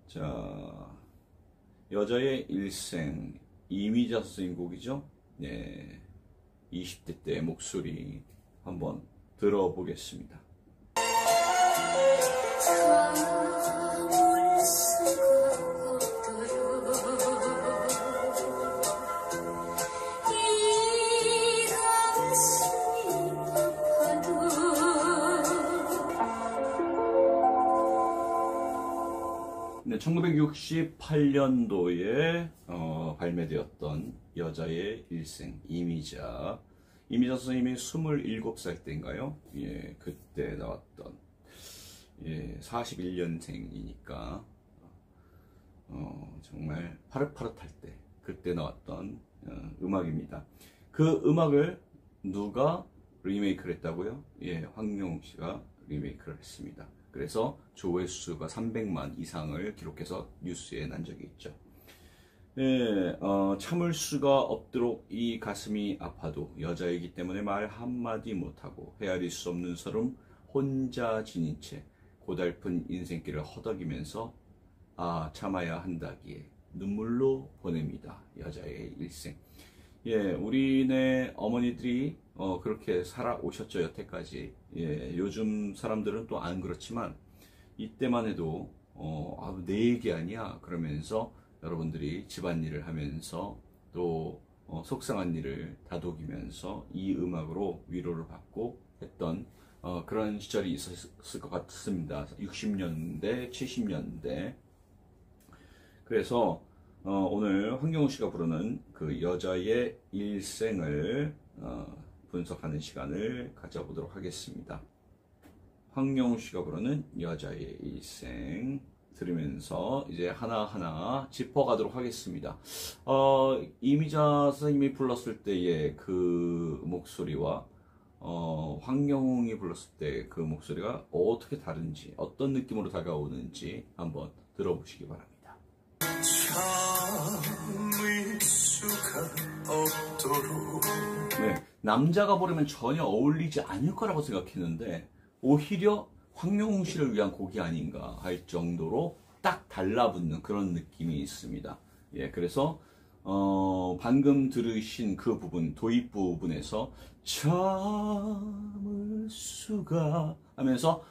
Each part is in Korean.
자, 여자의 일생, 이미자 선생님 곡이죠. 네, 20대 때 목소리 한번 들어보겠습니다. 네, 1968년도에 발매되었던 여자의 일생, 이미자 선생님이 27살 때인가요? 예, 그때 나왔던, 예, 41년생이니까 정말 파릇파릇할 때 그때 나왔던 음악입니다. 그 음악을 누가 리메이크를 했다고요? 예, 황영웅 씨가 리메이크를 했습니다. 그래서 조회수가 300만 이상을 기록해서 뉴스에 난 적이 있죠. 예, 참을 수가 없도록 이 가슴이 아파도 여자이기 때문에 말 한마디 못하고 헤아릴 수 없는 서름 혼자 지닌 채 고달픈 인생길을 허덕이면서 참아야 한다기에 눈물로 보냅니다. 여자의 일생. 예, 우리네 어머니들이 그렇게 살아오셨죠, 여태까지. 예, 요즘 사람들은 또 안 그렇지만 이때만 해도 내 얘기 아니야 그러면서 여러분들이 집안일을 하면서 또 속상한 일을 다독이면서 이 음악으로 위로를 받고 했던 그런 시절이 있었을 것 같습니다. 60년대, 70년대. 그래서 오늘 황경우 씨가 부르는 그 여자의 일생을 분석하는 시간을 가져보도록 하겠습니다. 황경우 씨가 부르는 여자의 일생 들으면서 이제 하나하나 짚어가도록 하겠습니다. 이미자 선생님이 불렀을 때의 그 목소리와 황경웅이 불렀을 때 그 목소리가 어떻게 다른지, 어떤 느낌으로 다가오는지 한번 들어보시기 바랍니다. 네, 남자가 부르면 전혀 어울리지 않을 거라고 생각했는데 오히려 황영웅 씨를 위한 곡이 아닌가 할 정도로 딱 달라붙는 그런 느낌이 있습니다. 예, 그래서 방금 들으신 그 부분, 도입 부분에서 참을 수가 하면서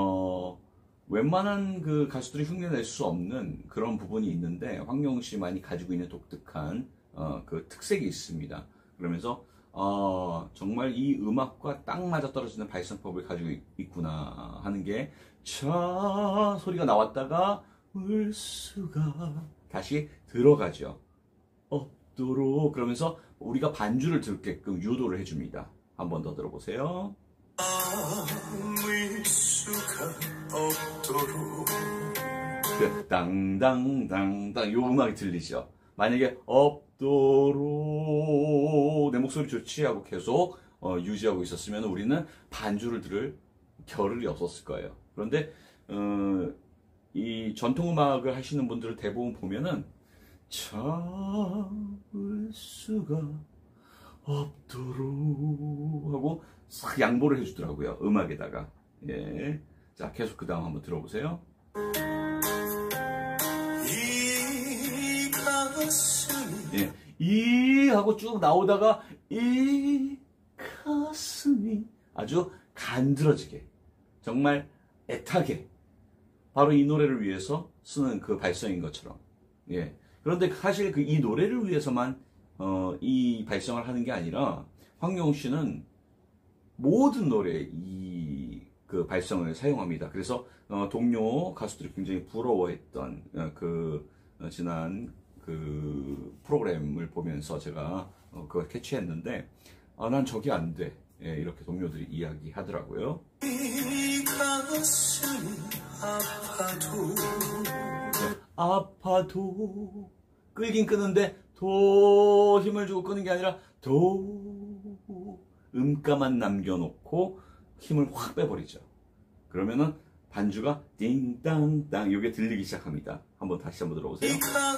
웬만한 그 가수들이 흉내낼 수 없는 그런 부분이 있는데 황영웅 씨만이 가지고 있는 독특한 그 특색이 있습니다. 그러면서 정말 이 음악과 딱 맞아떨어지는 발성법을 가지고 있구나 하는 게 차 소리가 나왔다가 울 수가 다시 들어가죠. 없도록 그러면서 우리가 반주를 들게끔 유도를 해줍니다. 한 번 더 들어보세요. 그 땅땅땅땅 요 음악이 들리죠. 만약에 없도록 내 목소리 좋지 하고 계속 유지하고 있었으면 우리는 반주를 들을 겨를이 없었을 거예요. 그런데 이 전통음악을 하시는 분들을 대부분 보면은 참을 수가 없도록 하고 싹 양보를 해주더라고요. 음악에다가. 예. 자, 계속 그 다음 한번 들어보세요. 예. 이 하고 쭉 나오다가 이 가슴이 아주 간드러지게 정말 애타게 바로 이 노래를 위해서 쓰는 그 발성인 것처럼. 예. 그런데 사실 그 이 노래를 위해서만 이 발성을 하는 게 아니라 황영웅 씨는 모든 노래에 이 그 발성을 사용합니다. 그래서 동료 가수들이 굉장히 부러워했던 지난 그 프로그램을 보면서 제가 그걸 캐치했는데 난 저게 안 돼. 예, 이렇게 동료들이 이야기하더라고요. 아파도 끌긴 끄는데 도 힘을 주고 끄는 게 아니라 도 음가만 남겨놓고 힘을 확 빼버리죠. 그러면은 반주가 띵땅땅 이게 들리기 시작합니다. 다시 한번 들어보세요.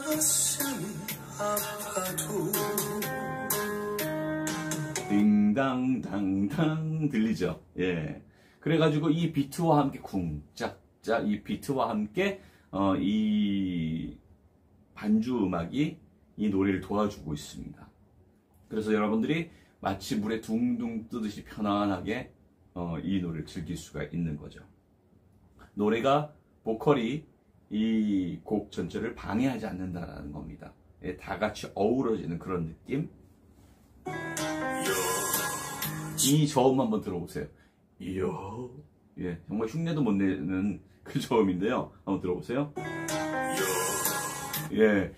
띵땅땅땅 들리죠. 예. 그래가지고 이 비트와 함께 쿵짝짝 이 비트와 함께 이 반주 음악이 이 노래를 도와주고 있습니다. 그래서 여러분들이 마치 물에 둥둥 뜨듯이 편안하게 이 노래를 즐길 수가 있는 거죠. 노래가 보컬이 이 곡 전체를 방해하지 않는다는 겁니다. 예, 다 같이 어우러지는 그런 느낌. 이 저음 한번 들어보세요. 이요. 예, 정말 흉내도 못 내는 그 저음인데요. 한번 들어보세요. 예,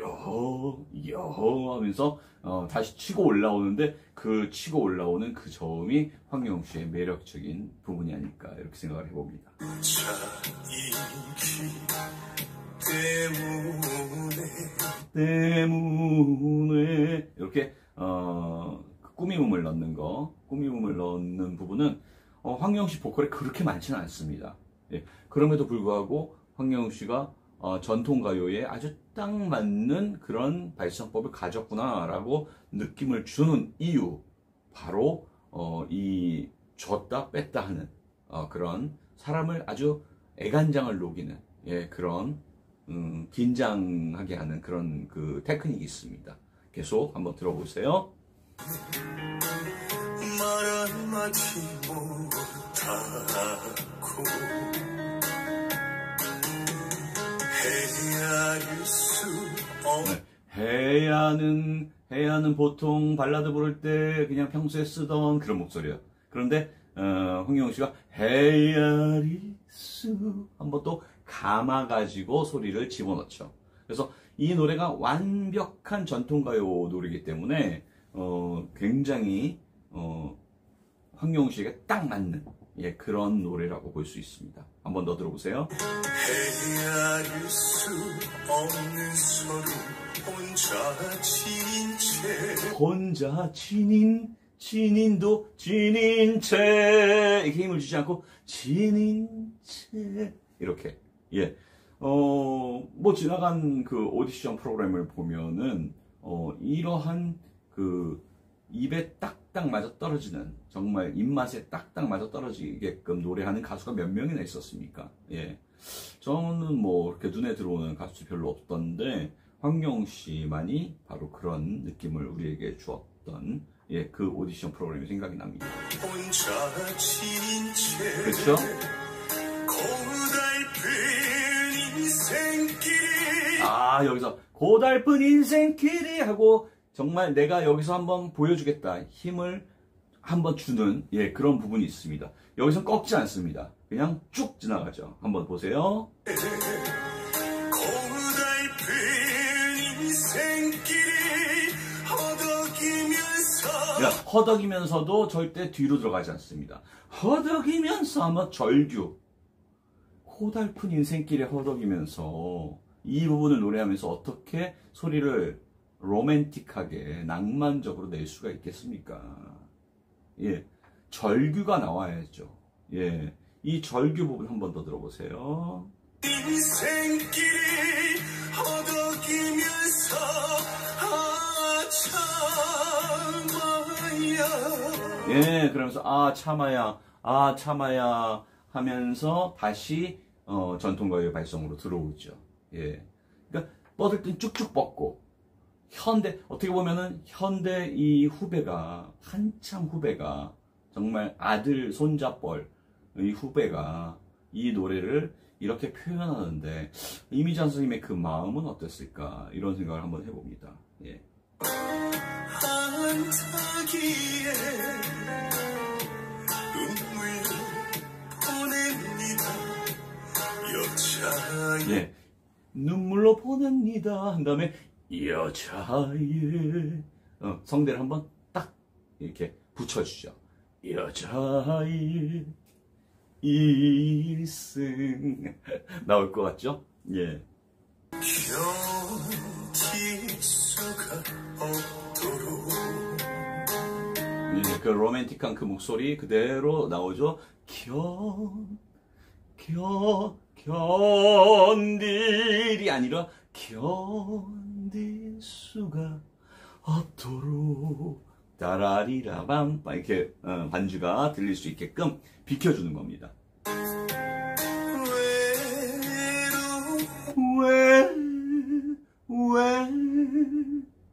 요 하면서 다시 치고 올라오는데 그 치고 올라오는 그 저음이 황영웅 씨의 매력적인 부분이 아닐까 이렇게 생각을 해봅니다. 때문에 이렇게 꾸밈음을 넣는 부분은 황영웅 씨 보컬에 그렇게 많지는 않습니다. 예, 그럼에도 불구하고 황영웅 씨가 전통가요에 아주 딱 맞는 그런 발성법을 가졌구나라고 느낌을 주는 이유, 바로 이 줬다 뺐다 하는 그런 사람을 아주 애간장을 녹이는, 예, 그런 긴장하게 하는 그런 그 테크닉이 있습니다. 계속 한번 들어보세요. 말 한마디 못하고 헤아릴 수 없는. 해야는 보통 발라드 부를 때 그냥 평소에 쓰던 그런 목소리예요. 그런데 황영웅 씨가 헤아릴 수 한번 또 감아가지고 소리를 집어넣죠. 그래서 이 노래가 완벽한 전통가요 노래이기 때문에 굉장히 황영웅 씨에게 딱 맞는, 예, 그런 노래라고 볼 수 있습니다. 한번 더 들어보세요. 헤아릴 수 없는 서로 혼자 지닌 채 혼자 지닌도 지닌 채 이렇게 힘을 주지 않고 지닌 채 이렇게, 예, 뭐 지나간 그 오디션 프로그램을 보면은 이러한 그 입에 딱딱 맞아 떨어지는, 정말 입맛에 딱딱 맞아 떨어지게끔 노래하는 가수가 몇 명이나 있었습니까? 예, 저는 뭐 이렇게 눈에 들어오는 가수 별로 없던데 황영웅 씨만이 바로 그런 느낌을 우리에게 주었던, 예, 그 오디션 프로그램이 생각이 납니다. 그렇죠? 여기서 고달픈 인생길이 하고 정말 내가 여기서 한번 보여주겠다, 힘을 한번 주는, 예, 그런 부분이 있습니다. 여기서 꺾지 않습니다. 그냥 쭉 지나가죠. 한번 보세요. 허덕이면서도 절대 뒤로 들어가지 않습니다. 허덕이면서 하면 절규. 고달픈 인생길에 허덕이면서 이 부분을 노래하면서 어떻게 소리를 로맨틱하게 낭만적으로 낼 수가 있겠습니까? 예, 절규가 나와야죠. 예, 이 절규 부분 한 번 더 들어보세요. 인생길이 허덕이면서 참아야. 예, 그러면서 참아야 하면서 다시 전통가요 발성으로 들어오죠. 예, 그러니까 뻗을 땐 쭉쭉 뻗고, 어떻게 보면은 현대 이 후배가, 한참 후배가, 정말 아들 손자뻘 이 후배가 이 노래를 이렇게 표현하는데 이미자 선생님의 그 마음은 어땠을까, 이런 생각을 한번 해봅니다. 예. 예, 눈물로 보냅니다 한 다음에 여자의 성대를 한번 딱 이렇게 붙여주죠. 여자의 일생 나올 것 같죠? 예. 예, 그 로맨틱한 그 목소리 그대로 나오죠. 견딜이 아니라 견딜 수가 없도록 따라리라밤 이렇게 반주가 들릴 수 있게끔 비켜주는 겁니다.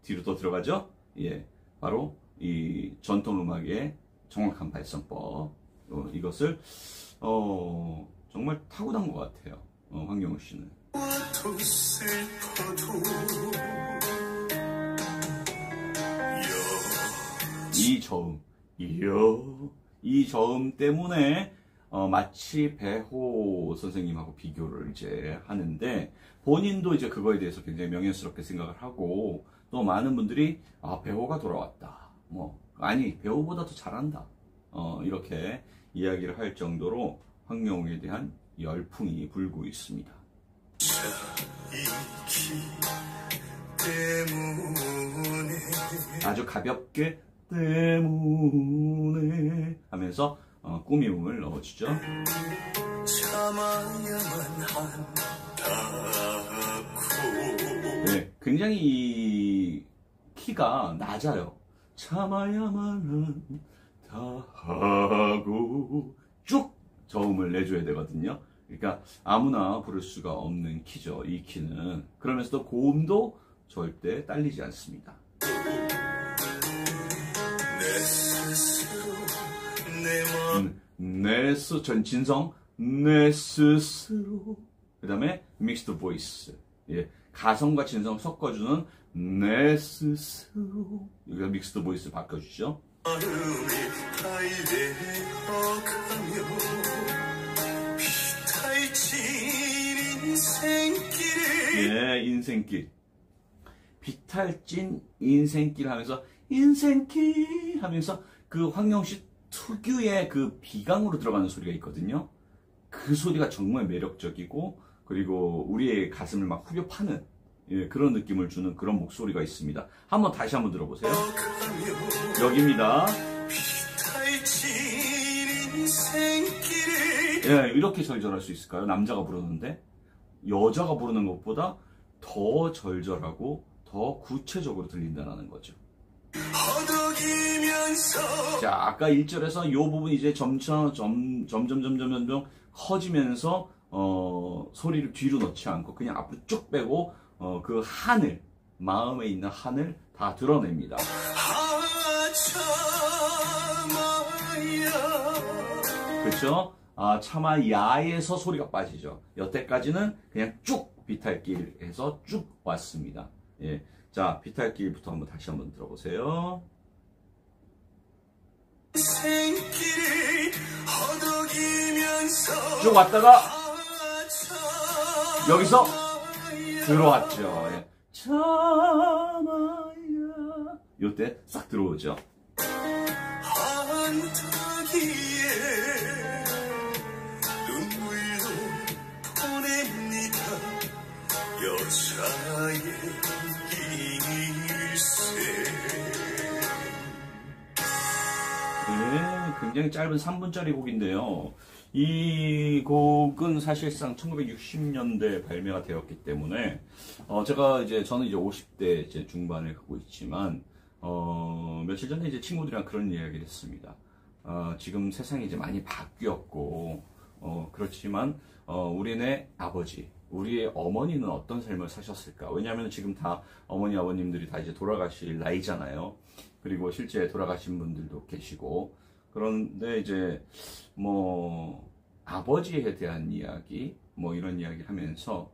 뒤로 또 들어가죠. 예, 바로 이 전통 음악의 정확한 발성법. 이것을 정말 타고난 것 같아요. 황영우 씨는. 이 저음, 이 저음 때문에 마치 배호 선생님하고 비교를 이제 하는데, 본인도 이제 그거에 대해서 굉장히 명예스럽게 생각을 하고, 또 많은 분들이 배호가 돌아왔다. 아니, 배호보다 더 잘한다. 이렇게 이야기를 할 정도로 황영우에 대한 열풍이 불고 있습니다. 아주 가볍게 때문에 하면서 꾸밈을 넣어주죠. 네, 굉장히 이 키가 낮아요. 참아야만 한다고 쭉 저음을 내줘야 되거든요. 그러니까 아무나 부를 수가 없는 키죠, 이 키는. 그러면서도 고음도 절대 딸리지 않습니다. 전 진성, 내 스스로. 그 다음에 믹스드 보이스. 예, 가성과 진성 섞어주는 내 스스로. 여기가 믹스드 보이스 바꿔주죠. 예, 인생길. 비탈진 인생길 하면서 인생길 하면서 그 황영우 씨 특유의 그 비강으로 들어가는 소리가 있거든요. 그 소리가 정말 매력적이고, 그리고 우리의 가슴을 막 후벼 파는, 예, 그런 느낌을 주는 그런 목소리가 있습니다. 다시 한번 들어보세요. 여기입니다. 예, 이렇게 절절할 수 있을까요? 남자가 부르는데 여자가 부르는 것보다 더 절절하고 더 구체적으로 들린다는 거죠. 자, 아까 1절에서 이 부분이 이제 점점 커지면서 소리를 뒤로 넣지 않고 그냥 앞으로 쭉 빼고 그 하늘, 마음에 있는 하늘 다 드러냅니다. 그렇죠? 차마야에서 소리가 빠지죠. 여태까지는 그냥 쭉 비탈길에서 쭉 왔습니다. 예, 자, 비탈길부터 다시 한번 들어보세요. 쭉 왔다가 여기서 들어왔죠. 예. 참아야, 요때 싹 들어오죠. 네, 굉장히 짧은 3분짜리 곡인데요. 이 곡은 사실상 1960년대 발매가 되었기 때문에 저는 이제 50대 이제 중반을 가고 있지만 며칠 전에 이제 친구들이랑 그런 이야기를 했습니다. 지금 세상이 이제 많이 바뀌었고 그렇지만 우리네 아버지, 우리의 어머니는 어떤 삶을 사셨을까? 왜냐하면 지금 다 어머니 아버님들이 다 이제 돌아가실 나이잖아요. 그리고 실제 돌아가신 분들도 계시고, 그런데 이제 아버지에 대한 이야기 이런 이야기를 하면서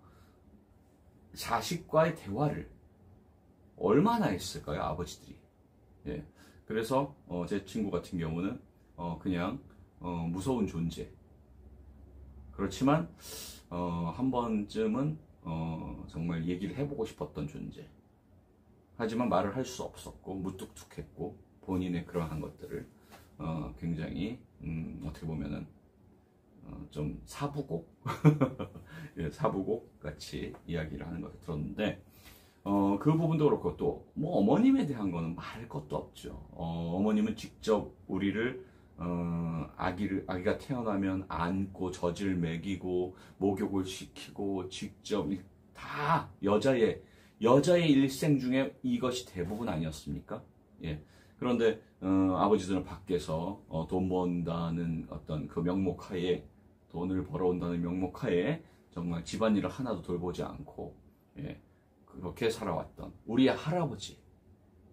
자식과의 대화를 얼마나 했을까요, 아버지들이? 예. 그래서 제 친구 같은 경우는 그냥 무서운 존재. 그렇지만 한 번쯤은 정말 얘기를 해보고 싶었던 존재. 하지만 말을 할 수 없었고 무뚝뚝했고, 본인의 그러한 것들을 굉장히 어떻게 보면은 좀 사부곡 예, 사부곡 같이 이야기를 하는 것을 들었는데, 그 부분도 그렇고 또 어머님에 대한 거는 말할 것도 없죠. 어머님은 직접 우리를 아기가 태어나면 안고 젖을 먹이고 목욕을 시키고 직접 다 여자의 일생 중에 이것이 대부분 아니었습니까? 예. 그런데 아버지들은 밖에서 돈 번다는 어떤 그 명목하에, 돈을 벌어온다는 명목하에 정말 집안일을 하나도 돌보지 않고, 예, 그렇게 살아왔던 우리의 할아버지,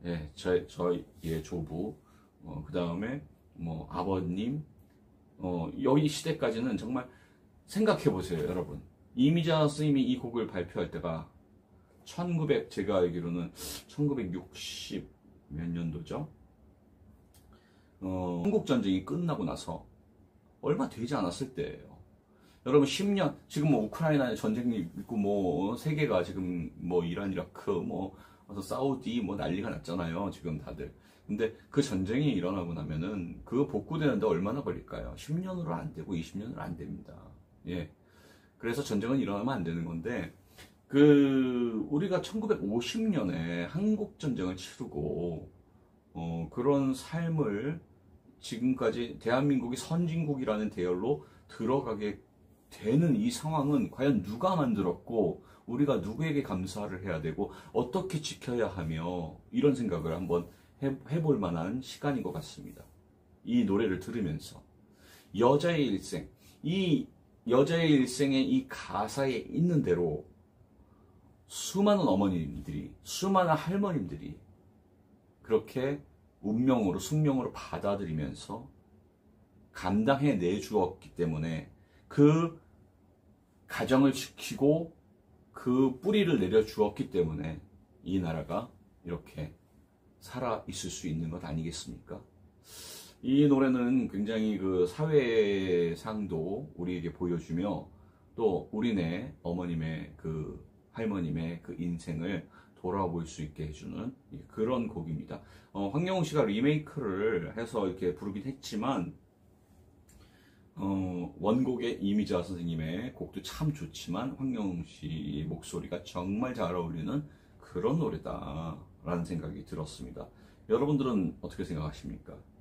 예, 저희의 조부, 그 다음에 뭐 아버님, 여기 시대까지는 정말 생각해 보세요, 여러분. 이미자 스님이 이 곡을 발표할 때가 제가 알기로는 1960 몇 년도죠? 한국전쟁이 끝나고 나서 얼마 되지 않았을 때예요. 여러분 10년, 지금 뭐 우크라이나에 전쟁이 있고 뭐 세계가 지금 뭐 이란, 이라크, 뭐 사우디 뭐 난리가 났잖아요, 지금 다들. 근데 그 전쟁이 일어나고 나면은 그거 복구되는데 얼마나 걸릴까요? 10년으로 안 되고 20년으로 안 됩니다. 예. 그래서 전쟁은 일어나면 안 되는 건데, 우리가 1950년에 한국전쟁을 치르고, 그런 삶을 지금까지 대한민국이 선진국이라는 대열로 들어가게 되는 이 상황은 과연 누가 만들었고, 우리가 누구에게 감사를 해야 되고, 어떻게 지켜야 하며, 이런 생각을 한번 해볼 만한 시간인 것 같습니다. 이 노래를 들으면서. 여자의 일생. 이 여자의 일생의 이 가사에 있는 대로 수많은 어머님들이, 수많은 할머님들이 그렇게 운명으로, 숙명으로 받아들이면서 감당해 내주었기 때문에 그 가정을 지키고 그 뿌리를 내려주었기 때문에 이 나라가 이렇게 살아 있을 수 있는 것 아니겠습니까? 이 노래는 굉장히 그 사회상도 우리에게 보여주며 또 우리네 어머님의 할머님의 그 인생을 돌아볼 수 있게 해주는 그런 곡입니다. 황영웅 씨가 리메이크를 해서 이렇게 부르긴 했지만, 원곡의 이미자 선생님의 곡도 참 좋지만 황영웅 씨의 목소리가 정말 잘 어울리는 그런 노래다라는 생각이 들었습니다. 여러분들은 어떻게 생각하십니까?